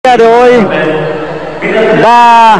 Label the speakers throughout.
Speaker 1: día de hoy va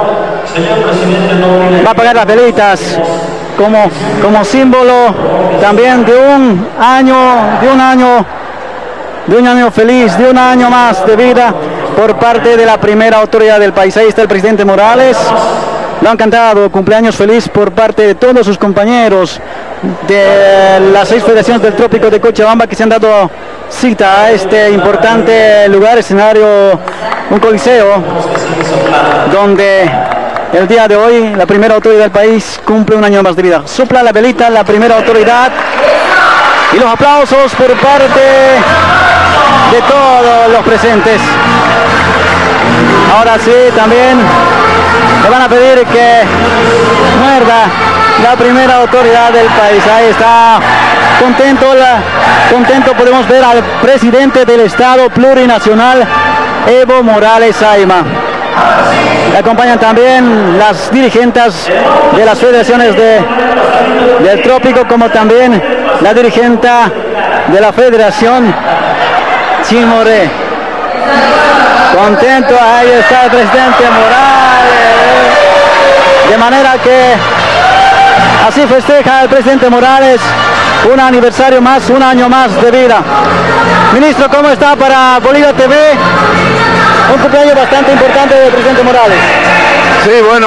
Speaker 1: a apagar las velitas como símbolo también de un año feliz, de un año más de vida por parte de la primera autoridad del país. Ahí está el presidente Morales. Lo han cantado cumpleaños feliz por parte de todos sus compañeros de las 6 federaciones del Trópico de Cochabamba que se han dado cita a este importante lugar, escenario, un coliseo, donde el día de hoy la primera autoridad del país cumple un año más de vida. Sopla la velita la primera autoridad y los aplausos por parte de todos los presentes. Ahora sí, también le van a pedir que muerda la primera autoridad del país. Ahí está, contento podemos ver al presidente del Estado Plurinacional, Evo Morales Ayma. Le acompañan también las dirigentes de las federaciones del Trópico, como también la dirigente de la Federación Chimoré. Contento, ahí está el presidente Morales. De manera que así festeja el presidente Morales un aniversario más, un año más de vida. Ministro, ¿cómo está para Bolivia TV? Un cumpleaños bastante importante del presidente Morales.
Speaker 2: Sí, bueno,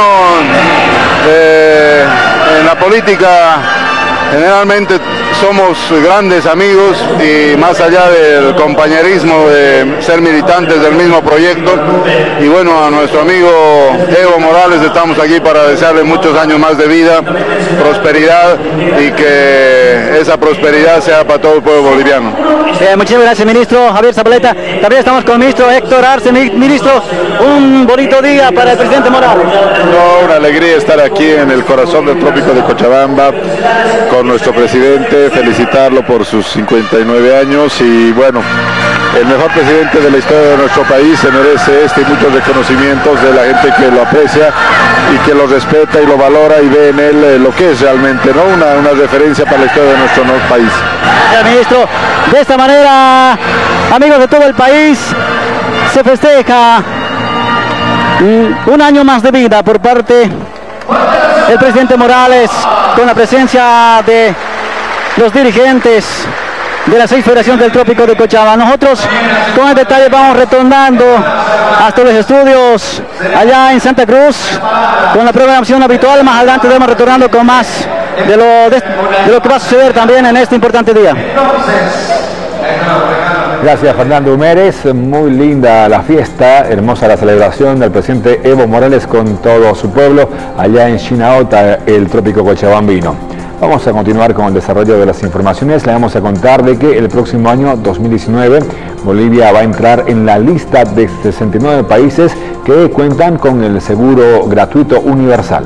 Speaker 2: en la política generalmente somos grandes amigos y más allá del compañerismo de ser militantes del mismo proyecto, y bueno, a nuestro amigo Evo Morales estamos aquí para desearle muchos años más de vida, prosperidad, y que esa prosperidad sea para todo el pueblo boliviano.
Speaker 1: Muchas gracias, ministro Javier Zabaleta. También estamos con el ministro Héctor Arce. Ministro, un bonito día para el presidente Morales.
Speaker 2: No, una alegría estar aquí en el corazón del Trópico de Cochabamba con nuestro presidente, felicitarlo por sus 59 años y bueno, el mejor presidente de la historia de nuestro país se merece este y muchos reconocimientos de la gente que lo aprecia y que lo respeta y lo valora y ve en él lo que es realmente, ¿no? Una referencia para la historia de nuestro país.
Speaker 1: Gracias, ministro. De esta manera, amigos de todo el país, se festeja un año más de vida por parte del presidente Morales, con la presencia de los dirigentes de las 6 federaciones del Trópico de Cochabamba. Nosotros con el detalle vamos retornando hasta los estudios allá en Santa Cruz con la programación habitual. Más adelante vamos retornando con más de lo que va a suceder también en este importante día.
Speaker 3: Gracias, Fernando Humérez. Muy linda la fiesta, hermosa la celebración del presidente Evo Morales con todo su pueblo allá en Chinaota, el Trópico cochabambino. Vamos a continuar con el desarrollo de las informaciones. Le vamos a contar de que el próximo año 2019 Bolivia va a entrar en la lista de 69 países que cuentan con el seguro gratuito universal.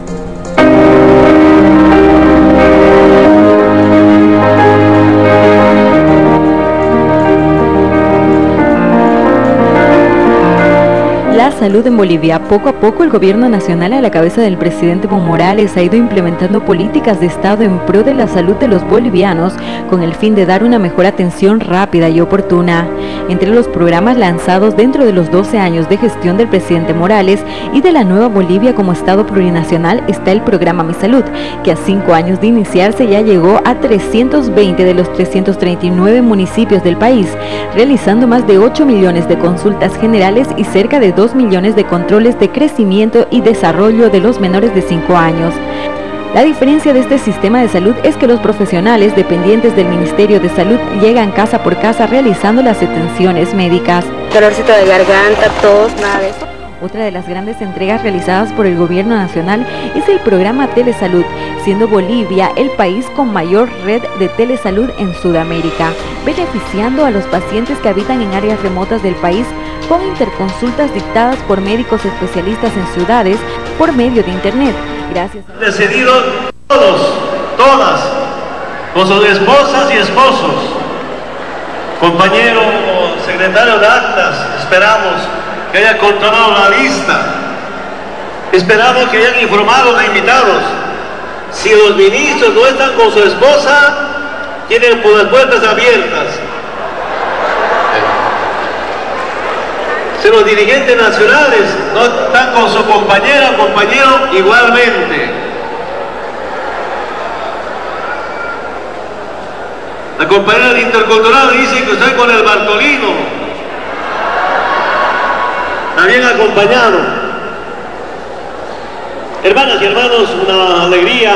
Speaker 4: La salud en Bolivia. Poco a poco el gobierno nacional a la cabeza del presidente Evo Morales ha ido implementando políticas de Estado en pro de la salud de los bolivianos con el fin de dar una mejor atención rápida y oportuna. Entre los programas lanzados dentro de los 12 años de gestión del presidente Morales y de la nueva Bolivia como Estado plurinacional está el programa Mi Salud, que a 5 años de iniciarse ya llegó a 320 de los 339 municipios del país, realizando más de 8 millones de consultas generales y cerca de 2 millones de controles de crecimiento y desarrollo de los menores de 5 años. La diferencia de este sistema de salud es que los profesionales dependientes del Ministerio de Salud llegan casa por casa realizando las atenciones médicas.
Speaker 5: Dolorcito de garganta, tos, nada de eso.
Speaker 4: Otra de las grandes entregas realizadas por el gobierno nacional es el programa Telesalud, siendo Bolivia el país con mayor red de telesalud en Sudamérica, beneficiando a los pacientes que habitan en áreas remotas del país con interconsultas dictadas por médicos especialistas en ciudades por medio de internet. Gracias.
Speaker 6: Decidido todos, todas, con sus esposas y esposos. Compañero secretario de actas, esperamos que haya controlado la lista. Esperamos que hayan informado a los invitados. Si los ministros no están con su esposa, tienen las puertas abiertas. Si los dirigentes nacionales no están con su compañera o compañero, igualmente. La compañera de Intercultural dice que estoy con el Bartolino. También acompañado. Hermanas y hermanos, una alegría.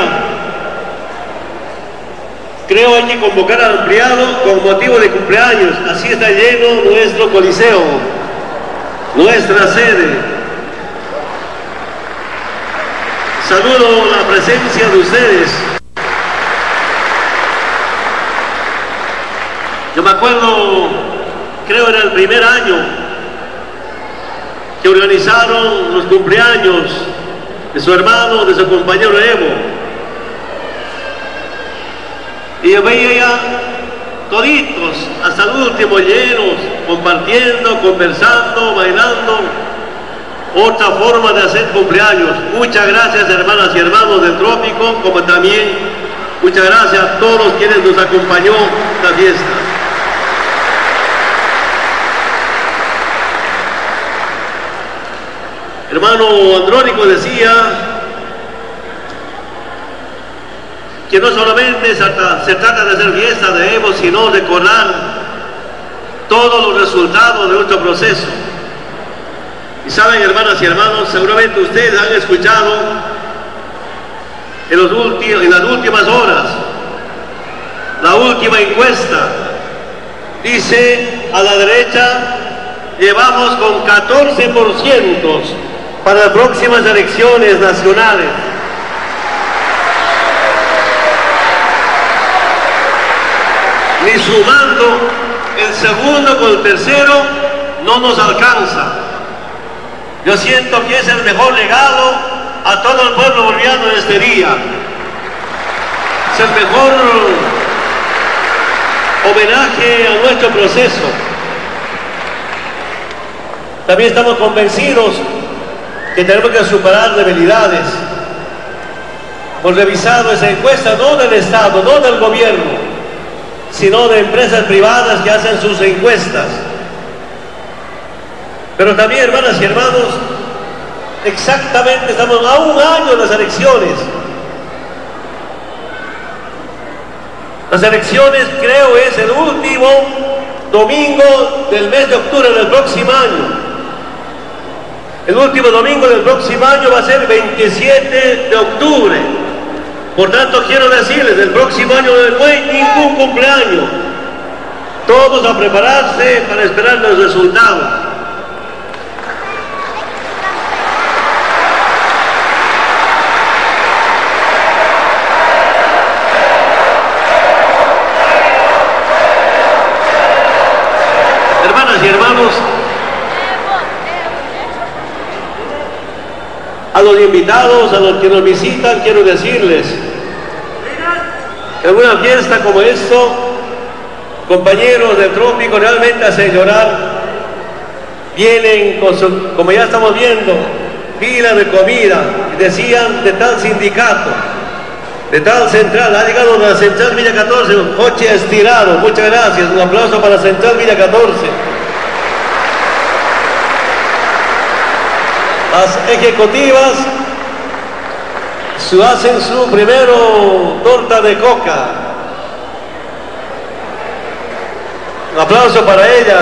Speaker 6: Creo hay que convocar al ampliado con motivo de cumpleaños. Así está lleno nuestro coliseo, nuestra sede. Saludo la presencia de ustedes. Yo me acuerdo, creo era el primer año que organizaron los cumpleaños de su hermano, de su compañero Evo. Y yo veía ya toditos, hasta el último llenos, compartiendo, conversando, bailando. Otra forma de hacer cumpleaños. Muchas gracias, hermanas y hermanos del Trópico, como también muchas gracias a todos quienes nos acompañó en la fiesta. Hermano Andrónico decía que no solamente se trata de hacer fiesta de Evo, sino recordar todos los resultados de nuestro proceso. Y saben, hermanas y hermanos, seguramente ustedes han escuchado en las últimas horas, la última encuesta dice a la derecha, llevamos con 14% para las próximas elecciones nacionales. Ni sumando el segundo con el tercero no nos alcanza. Yo siento que es el mejor regalo a todo el pueblo boliviano en este día. Es el mejor homenaje a nuestro proceso. También estamos convencidos que tenemos que superar debilidades. Hemos revisado esa encuesta no del Estado, no del gobierno, sino de empresas privadas que hacen sus encuestas. Pero también, hermanas y hermanos, exactamente estamos a un año de las elecciones. Las elecciones, creo, es el último domingo del mes de octubre del próximo año. El último domingo del próximo año va a ser 27 de octubre. Por tanto, quiero decirles, el próximo año no hay ningún cumpleaños. Todos a prepararse para esperar los resultados. Hermanas y hermanos, a los invitados, a los que nos visitan, quiero decirles que en una fiesta como esto, compañeros del Trópico realmente hacen llorar. Vienen con su, como ya estamos viendo, pila de comida. Decían de tal sindicato, de tal central, ha llegado la Central Villa 14, un coche estirado. Muchas gracias, un aplauso para Central Villa 14. Las ejecutivas hacen su primero torta de coca. Un aplauso para ellas.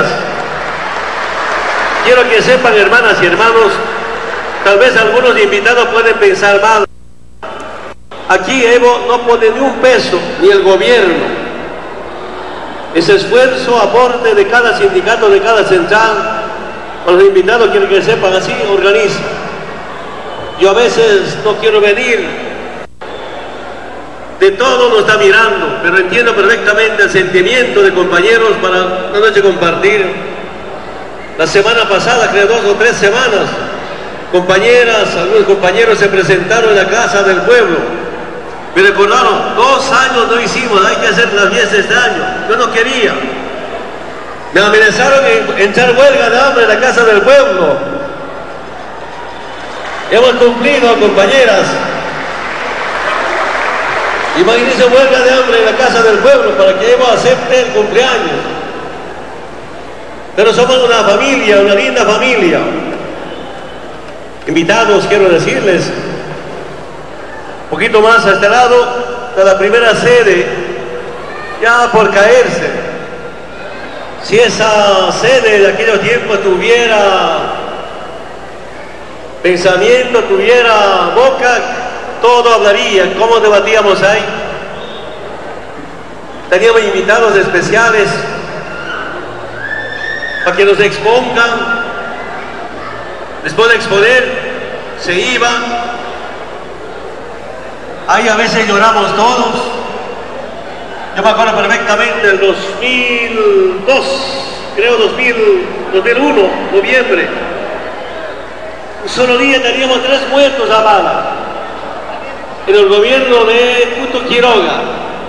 Speaker 6: Quiero que sepan, hermanas y hermanos, tal vez algunos invitados pueden pensar mal. Aquí Evo no pone ni un peso, ni el gobierno. Es esfuerzo, aporte de cada sindicato, de cada central. Los invitados quiero que sepan, así organiza. Yo a veces no quiero venir, de todo nos está mirando, pero entiendo perfectamente el sentimiento de compañeros para una noche compartir. La semana pasada, creo 2 o 3 semanas, compañeras, algunos compañeros se presentaron en la Casa del Pueblo. Me recordaron, 2 años no hicimos, hay que hacer la fiesta este año. Yo no quería. Me amenazaron en echar huelga de hambre en la Casa del Pueblo. Hemos cumplido, compañeras. Imagínense huelga de hambre en la Casa del Pueblo para que Evo acepte el cumpleaños. Pero somos una familia, una linda familia. Invitados, quiero decirles, un poquito más a este lado de la primera sede, ya por caerse. Si esa sede de aquellos tiempos tuviera pensamiento, tuviera boca, todo hablaría. ¿Cómo debatíamos ahí? Teníamos invitados especiales para que nos expongan. Después de exponer, se iban. Ahí a veces lloramos todos. Yo me acuerdo perfectamente del 2002, creo 2001, noviembre. Un solo día teníamos 3 muertos a bala en el gobierno de Puto Quiroga.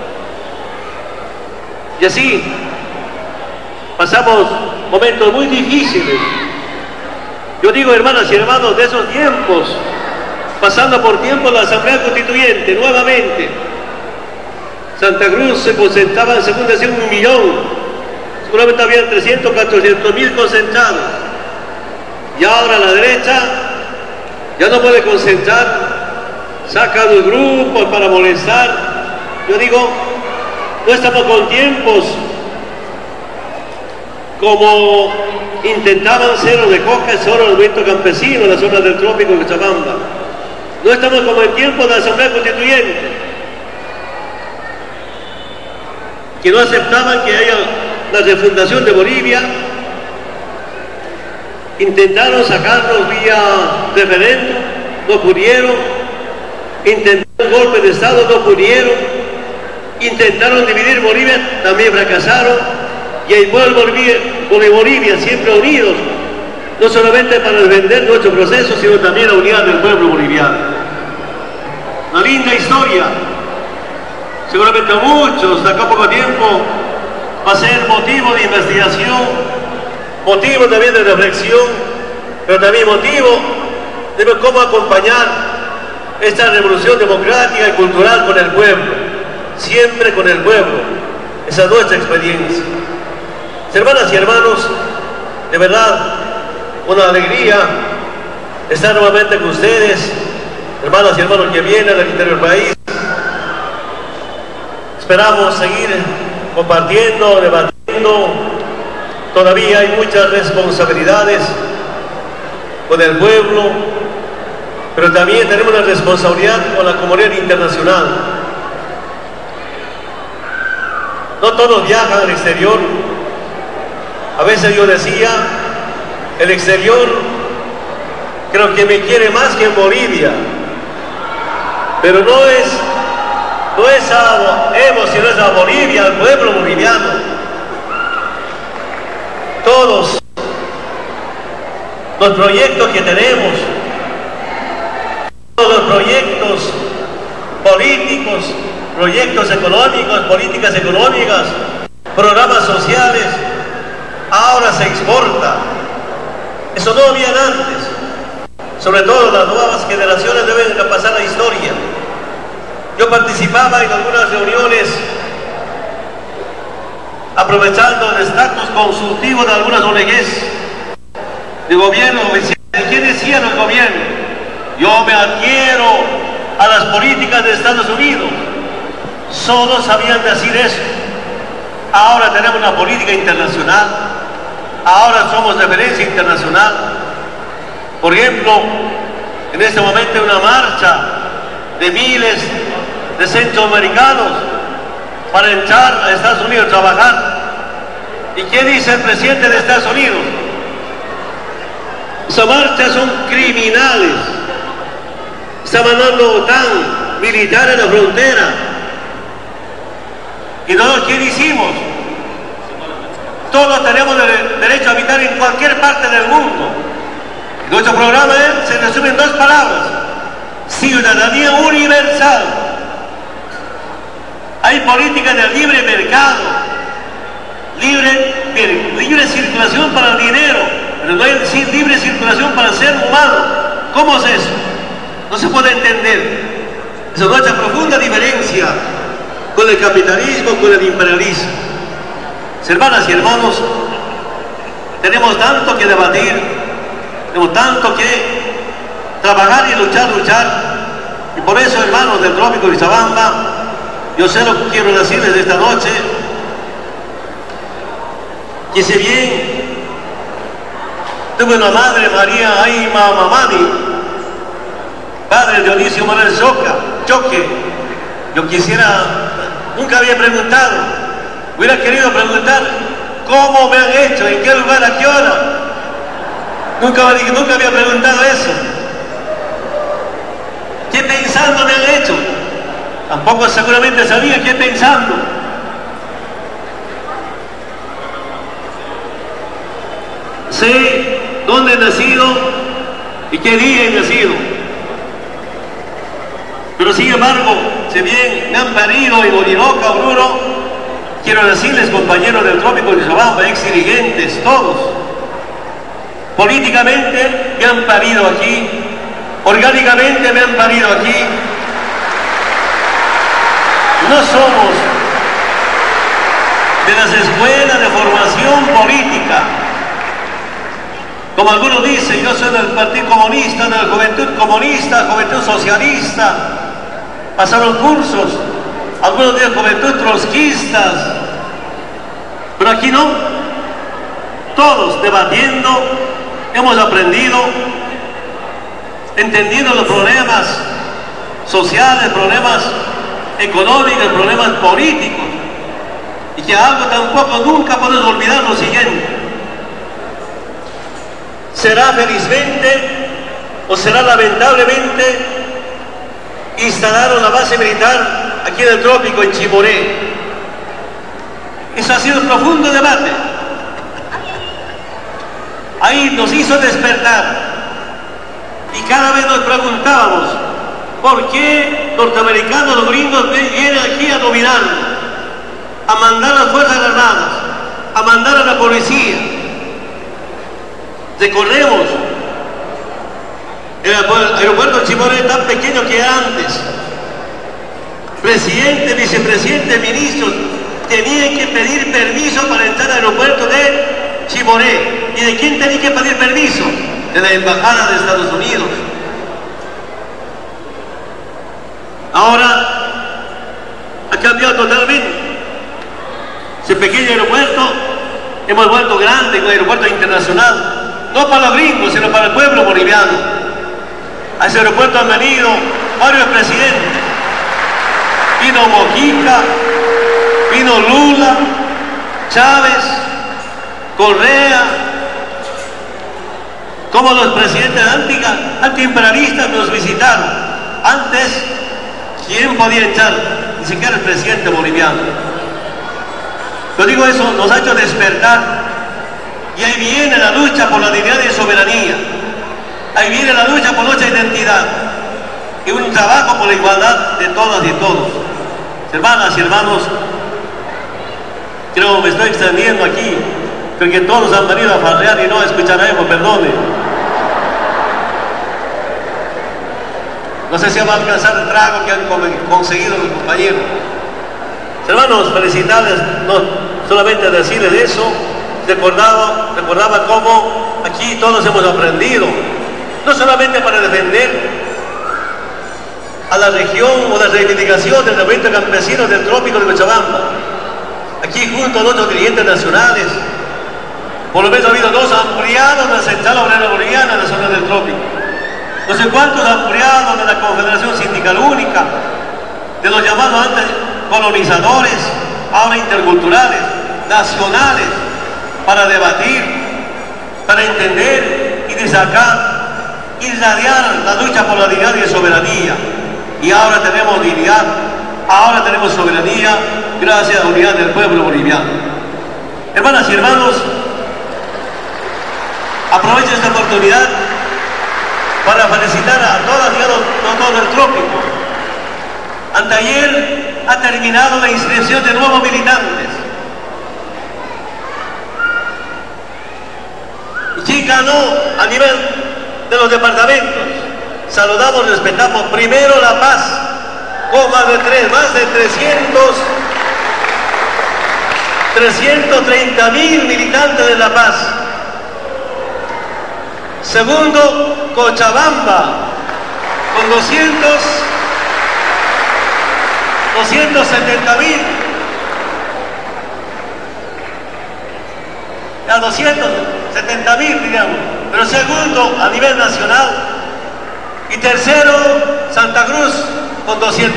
Speaker 6: Y así pasamos momentos muy difíciles. Yo digo, hermanas y hermanos, de esos tiempos, pasando por tiempos la Asamblea Constituyente, nuevamente, Santa Cruz se concentraba en segunda edición 1 millón, seguramente había 300, 400.000 concentrados, y ahora la derecha ya no puede concentrar, saca los grupos para molestar. Yo digo, no estamos con tiempos como intentaban ser de Coca, solo el movimiento campesino en la zona del trópico de Cochabamba. No estamos como en tiempos de la Asamblea Constituyente, que no aceptaban que haya la refundación de Bolivia. Intentaron sacarnos vía referéndum, no pudieron. Intentaron un golpe de Estado, no pudieron. Intentaron dividir Bolivia, también fracasaron. Y el pueblo de Bolivia, siempre unidos, no solamente para defender nuestro proceso, sino también la unidad del pueblo boliviano. Una linda historia. Seguramente muchos, de acá a poco tiempo, va a ser motivo de investigación, motivo también de reflexión, pero también motivo de ver cómo acompañar esta revolución democrática y cultural con el pueblo, siempre con el pueblo. Esa es nuestra experiencia. Hermanas y hermanos, de verdad, una alegría estar nuevamente con ustedes, hermanas y hermanos que vienen del interior del país. Esperamos seguir compartiendo, debatiendo. Todavía hay muchas responsabilidades con el pueblo, pero también tenemos una responsabilidad con la comunidad internacional. No todos viajan al exterior. A veces yo decía, el exterior creo que me quiere más que en Bolivia, pero no es a Evo, sino es a Bolivia, al pueblo boliviano. Todos los proyectos que tenemos, todos los proyectos políticos, proyectos económicos, políticas económicas, programas sociales, ahora se exporta. Eso no había antes. Sobre todo las nuevas generaciones deben pasar la historia. Yo participaba en algunas reuniones aprovechando el estatus consultivo de algunas ONGs de gobierno. ¿Qué decían los gobiernos? Yo me adhiero a las políticas de Estados Unidos. Solo sabían decir eso. Ahora tenemos una política internacional. Ahora somos referencia internacional. Por ejemplo, en este momento hay una marcha de miles de centroamericanos para entrar a Estados Unidos a trabajar. ¿Y qué dice el presidente de Estados Unidos? Esas marchas son criminales. Está mandando OTAN, militar en la frontera. ¿Y nosotros qué hicimos? Todos tenemos derecho a habitar en cualquier parte del mundo. Nuestro programa se resume en 2 palabras: ciudadanía universal. Hay política del libre mercado, libre circulación para el dinero, pero no hay libre circulación para el ser humano. ¿Cómo es eso? No se puede entender. Esa es nuestra profunda diferencia con el capitalismo, con el imperialismo. Hermanas y hermanos, Tenemos tanto que debatir, tenemos tanto que trabajar y luchar. Y por eso, hermanos del Trópico de Cochabamba, yo sé lo que quiero decirles esta noche, que si bien tuve una madre, María Aima Mamani, padre Dionisio Manuel Choque, yo nunca había preguntado, hubiera querido preguntar cómo me han hecho, en qué lugar, a qué hora. Nunca había preguntado eso. ¿Qué pensando me han hecho? Tampoco seguramente sabía qué pensando. Sé dónde he nacido y qué día he nacido. Pero sin embargo, si bien me han parido en Orinoca, Oruro, quiero decirles, compañeros del Trópico de Cochabamba, ex dirigentes, todos, políticamente me han parido aquí, orgánicamente me han parido aquí. No somos de las escuelas de formación política. Como algunos dicen, yo soy del Partido Comunista, de la Juventud Comunista, Juventud Socialista. Pasaron cursos, algunos de Juventud Trotskistas. Pero aquí no. Todos debatiendo, hemos aprendido, entendiendo los problemas sociales, problemas económicos, problemas políticos. Y que algo tampoco nunca podemos olvidar lo siguiente. Será felizmente o será lamentablemente instalaron la base militar aquí en el Trópico, en Chimoré. Eso ha sido un profundo debate. Ahí nos hizo despertar y cada vez nos preguntábamos por qué norteamericanos, los gringos vienen aquí a dominar, a mandar a las Fuerzas Armadas, a mandar a la policía. Recordemos, el aeropuerto de Chimoré tan pequeño que era antes. Presidente, vicepresidente, ministros tenían que pedir permiso para entrar al aeropuerto de Chimoré. ¿Y de quién tenía que pedir permiso? De la Embajada de Estados Unidos. Ahora ha cambiado totalmente. Ese pequeño aeropuerto hemos vuelto grande, un aeropuerto internacional. No para los gringos, sino para el pueblo boliviano. A ese aeropuerto han venido varios presidentes. Vino Mojica, vino Lula, Chávez, Correa, como los presidentes antiimperialistas nos visitaron. Antes, ¿quién podía entrar? Ni siquiera el presidente boliviano. Yo digo eso, nos ha hecho despertar. Y ahí viene la lucha por la dignidad y soberanía. Ahí viene la lucha por nuestra identidad. Y un trabajo por la igualdad de todas y todos. Hermanas y hermanos, creo que me estoy extendiendo aquí. Creo que todos han venido a farrear y no a escuchar a Evo, perdone. No sé si va a alcanzar el trago que han conseguido los compañeros. Hermanos, felicidades, no solamente decirles eso. Recordaba cómo aquí todos hemos aprendido, no solamente para defender a la región o la reivindicación del movimiento campesino del Trópico de Cochabamba, aquí junto a otros dirigentes nacionales, por lo menos ha habido 2 ampliados de la Central Obrera Boliviana en la zona del Trópico, no sé cuántos ampliados de la Confederación Sindical Única, de los llamados antes colonizadores, ahora interculturales, nacionales, para debatir, para entender y destacar, irradiar la lucha por la dignidad y soberanía. Y ahora tenemos dignidad, ahora tenemos soberanía, gracias a la unidad del pueblo boliviano. Hermanas y hermanos, aprovecho esta oportunidad para felicitar a todas y a todos del Trópico. Anteayer ha terminado la inscripción de nuevos militantes. ¿Quién ganó a nivel de los departamentos? Saludamos, respetamos primero La Paz, con más de 330.000 militantes de La Paz. Segundo, Cochabamba, con 270.000. A 270.000, digamos, pero segundo a nivel nacional. Y tercero, Santa Cruz, con 200.000.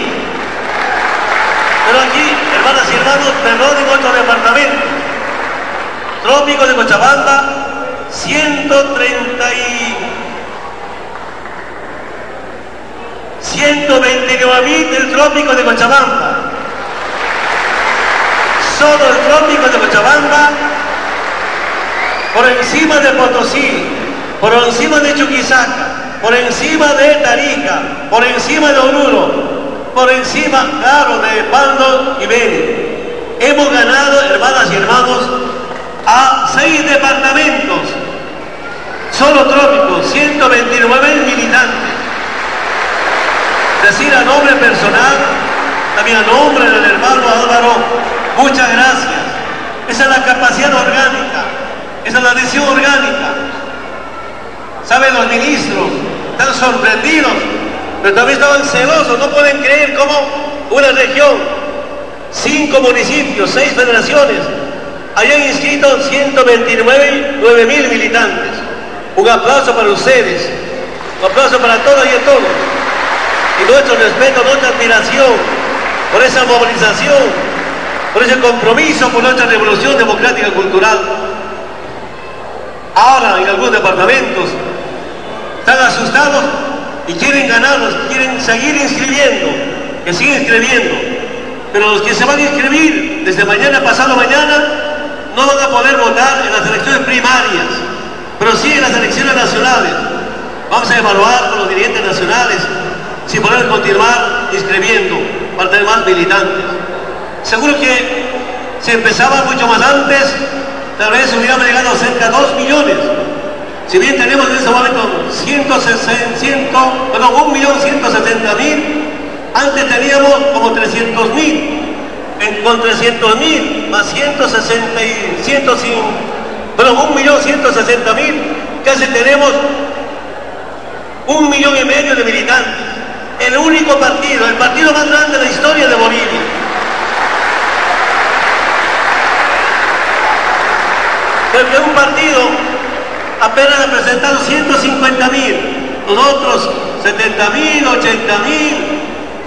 Speaker 6: Pero aquí, hermanas y hermanos, perdón, en otro departamento. Trópico de Cochabamba, 129.000 del Trópico de Cochabamba. Solo el Trópico de Cochabamba, por encima de Potosí, por encima de Chuquisaca, por encima de Tarija, por encima de Oruro, por encima, claro, de Pando y Beni. Hemos ganado, hermanas y hermanos, a 6 departamentos, solo Trópico, 129.000 militantes. Decir a nombre personal, también a nombre del hermano Álvaro, muchas gracias. Esa es la capacidad orgánica, esa es la decisión orgánica. ¿Saben los ministros? Están sorprendidos, pero también estaban celosos, no pueden creer cómo una región, 5 municipios, 6 federaciones, hayan inscrito 129.000 militantes. Un aplauso para ustedes, un aplauso para todas y todos. Y nuestro respeto, nuestra admiración por esa movilización, por ese compromiso por nuestra revolución democrática cultural. Ahora en algunos departamentos están asustados y quieren ganarlos, quieren seguir inscribiendo, que sigan inscribiendo. Pero los que se van a inscribir desde mañana, pasado mañana, no van a poder votar en las elecciones primarias, pero sí en las elecciones nacionales. Vamos a evaluar con los dirigentes nacionales si podemos continuar inscribiendo para tener más militantes. Seguro que si empezaba mucho más antes, tal vez hubiéramos llegado a cerca de 2 millones. Si bien tenemos en ese momento 1.160.000, antes teníamos como 300.000. Con 300.000 más 1.160.000, casi tenemos 1,5 millones de militantes. El único partido, el partido más grande de la historia de Bolivia. Porque un partido apenas ha presentado 150.000, los otros 70.000, 80.000.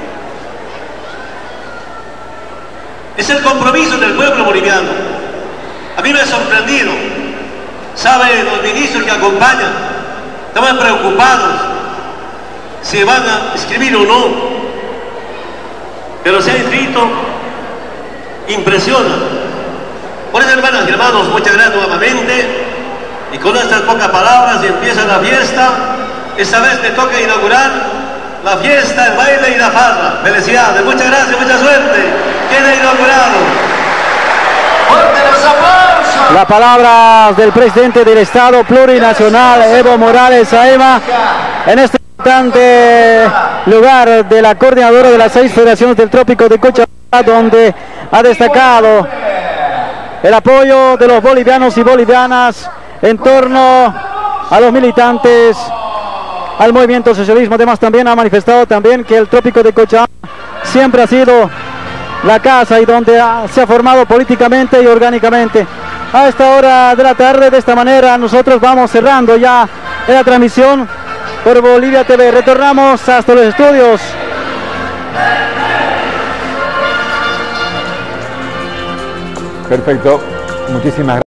Speaker 6: Es el compromiso del pueblo boliviano. A mí me ha sorprendido. ¿Saben los ministros que acompañan? Estaban preocupados si van a inscribir o no. Pero se ha inscrito, impresiona. Por eso, hermanas y hermanos, muchas gracias nuevamente. Y con estas pocas palabras empieza la fiesta. Esta vez me toca inaugurar la fiesta, el baile y la farra. Felicidades, muchas gracias, mucha suerte. Queda inaugurado. ¡Fuerte los aplausos!
Speaker 1: La palabra del presidente del Estado Plurinacional, Evo Morales Saema, en este importante lugar de la coordinadora de las 6 federaciones del Trópico de Cochabamba, donde ha destacado el apoyo de los bolivianos y bolivianas en torno a los militantes, al movimiento socialismo. Además también ha manifestado también que el Trópico de Cochabamba siempre ha sido la casa y donde se ha formado políticamente y orgánicamente. A esta hora de la tarde, de esta manera, nosotros vamos cerrando ya la transmisión por Bolivia TV. Retornamos hasta los estudios.
Speaker 3: Perfecto, muchísimas gracias.